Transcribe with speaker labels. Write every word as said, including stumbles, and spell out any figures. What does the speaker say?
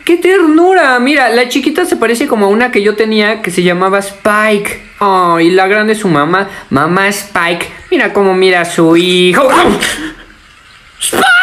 Speaker 1: ¡Qué ternura! Mira, la chiquita se parece como a una que yo tenía que se llamaba Spike. Oh, y la grande es su mamá. Mamá Spike. Mira cómo mira a su hijo. ¡Spike!